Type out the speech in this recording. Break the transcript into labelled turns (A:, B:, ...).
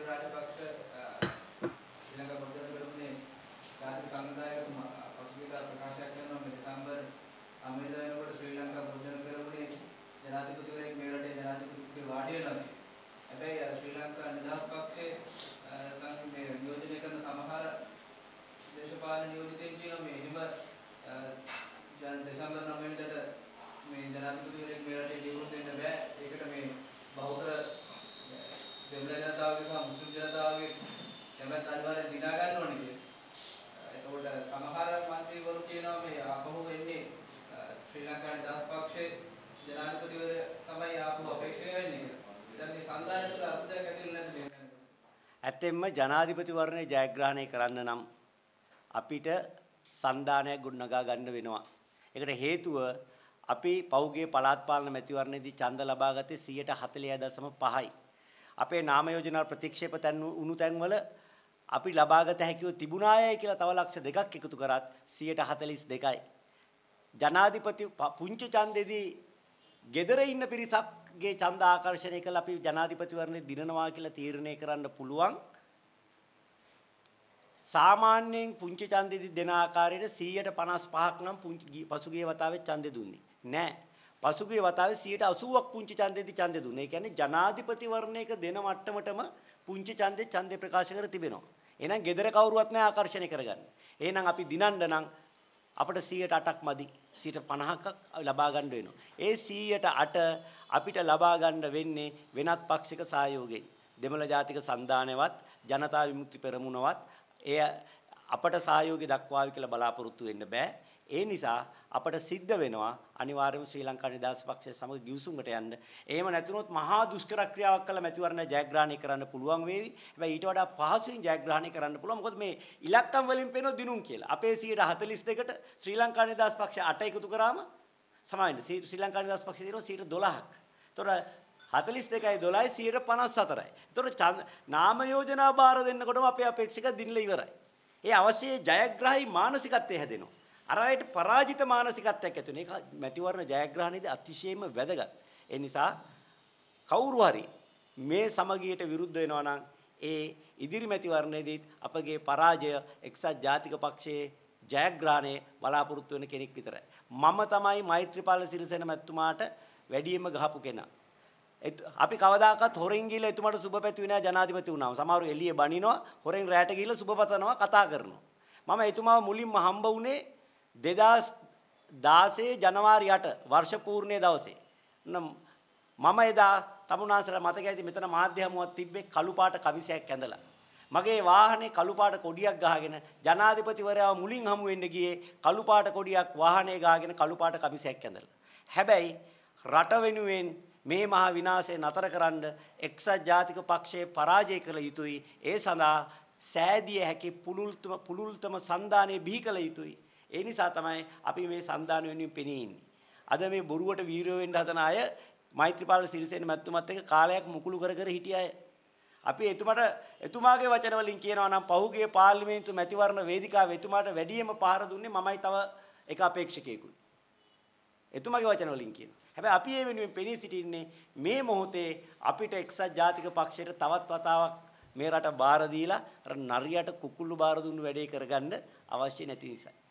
A: රාජපක්ෂ ශ්‍රී ලංකා පොදුජන පෙරමුණේ ජාතික සංවිධායක පසුගිය ප්‍රකාශයක් කරනවා මේ දෙසැම්බර් 9 වෙනිදාට ශ්‍රී ලංකා පොදුජන පෙරමුණේ ජනාධිපතිවරයෙක් මේ රටේ ජනාධිපතිතුමා වාඩි වෙනවා. හැබැයි ශ්‍රී ලංකා නිදහස් පක්ෂයේ නියෝජනය කරන සමහර දේශපාලන නියෝජිතයින් කියනවා මේ එහෙම දෙසැම්බර් 9 වෙනිදාට මේ ජනාධිපතිවරයෙක් මේ රටේ නියුත් වෙන්න බෑ. ඒකට මේ බහුතර දෙමළ ජනතාවගේ සහ මුස්ලිම් ජනතාවගේ කැමැත්ත අනිවාර්යෙන් දිනා ගන්න ඕනේ කියලා. එතකොට සමහර മന്ത്രിවරු කියනවා මේ ආපහු එන්නේ ශ්‍රී ලංකා නිදහස් පක්ෂයේ ජනාධිපතිවරයා තමයි ආපහු අපේක්ෂා වෙන්නේ කියලා. දැන් මේ සංධානය තුළ අර්ථයක් ඇතිවෙන්නේ නැද්ද මේ?
B: ඇත්තෙන්ම ජනාධිපතිවරණය ජයග්‍රහණය කරන්න නම් අපිට සංධානයක් ගොඩනගා ගන්න වෙනවා. ඒකට හේතුව අපි පෞගේ පළාත් පාලන මැතිවරණයේදී ඡන්ද ලබා ගත්තේ 40.5යි. අපේ නාම යෝජනා ප්‍රතික්ෂේප වුණු තැන්වල අපි ලබාගත හැකිව තිබුණායයි කියලා තව ලක්ෂ 2ක් එකතු කරත් 42යි. ජනාධිපති පුංචි ඡන්දෙදී gedara ඉන්න පිරිසක්ගේ ඡන්ද ආකර්ෂණය කළ අපි ජනාධිපතිවරණය දිනනවා කියලා තීරණය කරන්න පුළුවන්. සාමාන්‍යයෙන් පුංචි ඡන්දෙදී දෙන ආකාරයට 155ක් නම් පසුගිය වතාවේ ඡන්දෙ දුන්නේ නෑ. පසුගිය වතාවේ 80ක් පුංචි ඡන්දෙදී ඡන්දෙ දුන්නේ. ඒ කියන්නේ ජනාධිපතිවරණයක දෙන මට්ටමටම පුංචි ඡන්දේ ප්‍රකාශ කර තිබෙනවා. එහෙනම් gedara කවුරුවත් නෑ ආකර්ෂණය කරගන්න. එහෙනම් අපි දිනන්න නම් අපිට 108ක් මදි. 50ක් ලබා ගන්න වෙනවා. ඒ 108 අපිට ලබා ගන්න වෙන්නේ වෙනත් පක්ෂික සහයෝගයෙන්. දෙමළ ජාතික සන්ධානයවත් ජනතා විමුක්ති පෙරමුණවත් එය අපට සහයෝගය දක්වාවි කියලා බලාපොරොත්තු වෙන්න බෑ. ඒ නිසා අපට සිද්ධ වෙනවා අනිවාර්යයෙන්ම ශ්‍රී ලංකා නිදහස් පක්ෂය සමග ගිවිසුමකට යන්න. එහෙම නැතුනොත් මහා දුෂ්කර ක්‍රියාවක් කළ මැතිවරණ ජයග්‍රහණය කරන්න පුළුවන් වේවි. හැබැයි ඊට වඩා පහසුවෙන් ජයග්‍රහණය කරන්න පුළුවන්. මොකද මේ ඉලක්කම් වලින් පේනවා දිනුම් කියලා. අපේ 42කට ශ්‍රී ලංකා නිදහස් පක්ෂය 8 එකතු කරාම සමාවෙන්න ශ්‍රී ලංකා නිදහස් පක්ෂය දිනනවා 12ක්. ඒතොර 42යි 12යි 54යි. ඒතොර නාම යෝජනා බාර දෙන්නකොටම අපේ අපේක්ෂක දිනලා ඉවරයි. ඒ අවශ්‍ය ජයග්‍රාහී මානසිකත්වය හැදෙනවා. අර අයට පරාජිත මානසිකත්වයක් ඇති වෙන එක මැතිවරණ ජයග්‍රහණයේදී අතිශයින්ම වැදගත්. ඒ නිසා කවුරු හරි මේ සමගියට විරුද්ධ වෙනවා නම් ඒ ඉදිරි මැතිවරණයේදී අපගේ පරාජය එක්සත් ජාතික පක්ෂයේ ජයග්‍රහණයේ බලාපොරොත්තු වෙන කෙනෙක් විතරයි. මම තමයි මෛත්‍රීපාල සිරිසේන මැතිතුමාට වැඩියෙන්ම ගහපු කෙනා. අපි කවදාකවත් හොරෙන් ගිහලා එතුමාට සුබ පැතුවේ නෑ ජනාධිපති වුණාම. සමහරව එළියේ බනිනවා, හොරෙන් රැට ගිහලා සුබ පතනවා, කතා කරනවා. මම එතුමාව මුලින්ම හම්බ වුණේ 2016 ජනවාරි 8 වර්ෂ පූර්ණයේ දවසේ. මම එදා තමුන්නාන්සලා මතක ඇති මෙතන මාධ්‍ය හමුවක් තිබ්බේ කළු පාට කමිසයක් ඇඳලා. මගේ වාහනේ කළු පාට කොඩියක් ගහගෙන ජනාධිපතිවරයාව මුලින් හමු වෙන්න ගියේ කළු පාට කොඩියක් වාහනේ ගහගෙන කළු පාට කමිසයක් ඇඳලා. හැබැයි රට වෙනුවෙන් මේ මහා විනාශය නතර කරන්න එක්සත් ජාතික පක්ෂයේ පරාජය කළ යුතුයි. ඒ සඳහා සෑදිය හැකි පුළුල්තම සන්ධානය බිහි කළ යුතුයි. ඒ නිසා තමයි අපි මේ සන්ධාන වෙනුවෙන් පෙනී ඉන්නේ. අද මේ බොරුවට වීරයෝ වෙන්න හදන අය මෛත්‍රීපාල සිරිසේන මැතිතුමත් එක්ක කාලයක් මුකුළු කර කර හිටිය අය. අපි එතුමාගේ වචන වලින් කියනවා නම් පහුගිය පාර්ලිමේන්තු මැතිවරණ වේදිකාවේ එතුමාට වැඩියෙන්ම පහර දුන්නේ මමයි තව එක අපේක්ෂකයෙකුයි. එතුමාගේ වචන වලින් කියනවා. හැබැයි අපි මේ වෙනුවෙන් පෙනී සිටින්නේ මේ මොහොතේ අපිට එක්සත් ජාතික පක්ෂයට තවත් වතාවක් මේ රට බාර දීලා අර නරියට කුකුළු බාර දුන්නු වැඩේ කරගන්න අවශ්‍ය නැති නිසා.